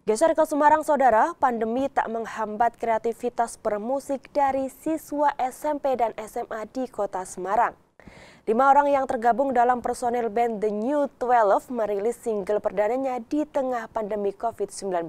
Geser ke Semarang, saudara, pandemi tak menghambat kreativitas bermusik dari siswa SMP dan SMA di kota Semarang. 5 orang yang tergabung dalam personil band The New 12 merilis single perdananya di tengah pandemi COVID-19.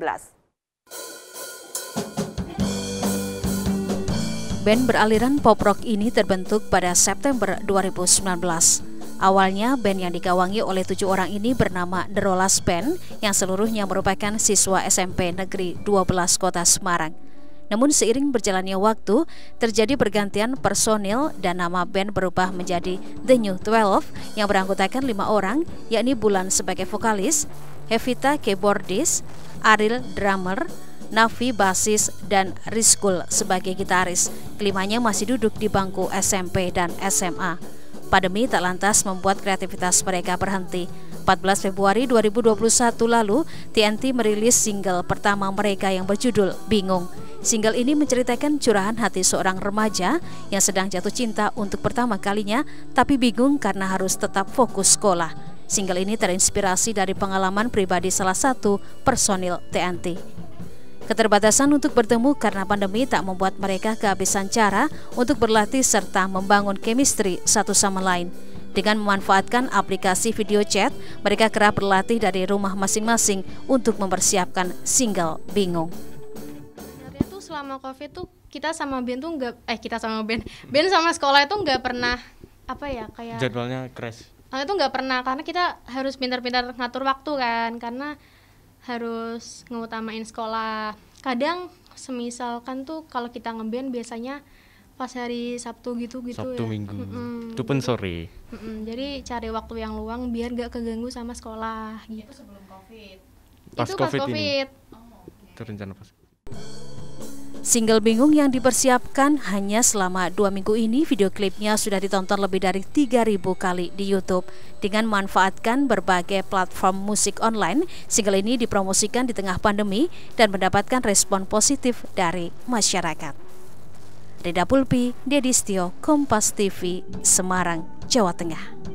Band beraliran pop rock ini terbentuk pada September 2019. Awalnya band yang digawangi oleh 7 orang ini bernama The Rollers Band yang seluruhnya merupakan siswa SMP Negeri 12 Kota Semarang. Namun seiring berjalannya waktu, terjadi pergantian personil dan nama band berubah menjadi The New 12 yang beranggotakan 5 orang, yakni Bulan sebagai vokalis, Hevita keyboardis, Ariel drummer, Nafi basis, dan Rizkul sebagai gitaris. Kelimanya masih duduk di bangku SMP dan SMA. Pandemi tak lantas membuat kreativitas mereka berhenti. 14 Februari 2021 lalu, TNT merilis single pertama mereka yang berjudul Bingung. Single ini menceritakan curahan hati seorang remaja yang sedang jatuh cinta untuk pertama kalinya, tapi bingung karena harus tetap fokus sekolah. Single ini terinspirasi dari pengalaman pribadi salah satu personil TNT. Keterbatasan untuk bertemu karena pandemi tak membuat mereka kehabisan cara untuk berlatih serta membangun chemistry satu sama lain. Dengan memanfaatkan aplikasi video chat, mereka kerap berlatih dari rumah masing-masing untuk mempersiapkan single Bingung. Sebenarnya tuh selama COVID tuh kita sama band tuh band sama sekolah itu nggak pernah kayak jadwalnya crash. Itu nggak pernah karena kita harus pintar-pintar ngatur waktu kan, karena harus ngutamain sekolah. Kadang semisalkan tuh kalau kita ngeband biasanya pas hari Sabtu gitu Sabtu ya. Minggu. Itu pun sore. Jadi cari waktu yang luang biar gak keganggu sama sekolah gitu. Itu sebelum COVID. Pas Itu COVID pas ini. COVID. Itu rencana pas. Single Bingung yang dipersiapkan hanya selama 2 minggu ini, video klipnya sudah ditonton lebih dari 3.000 kali di YouTube. Dengan memanfaatkan berbagai platform musik online, single ini dipromosikan di tengah pandemi dan mendapatkan respon positif dari masyarakat. Rida Pulpi, Dedi Stio, Kompas TV, Semarang, Jawa Tengah.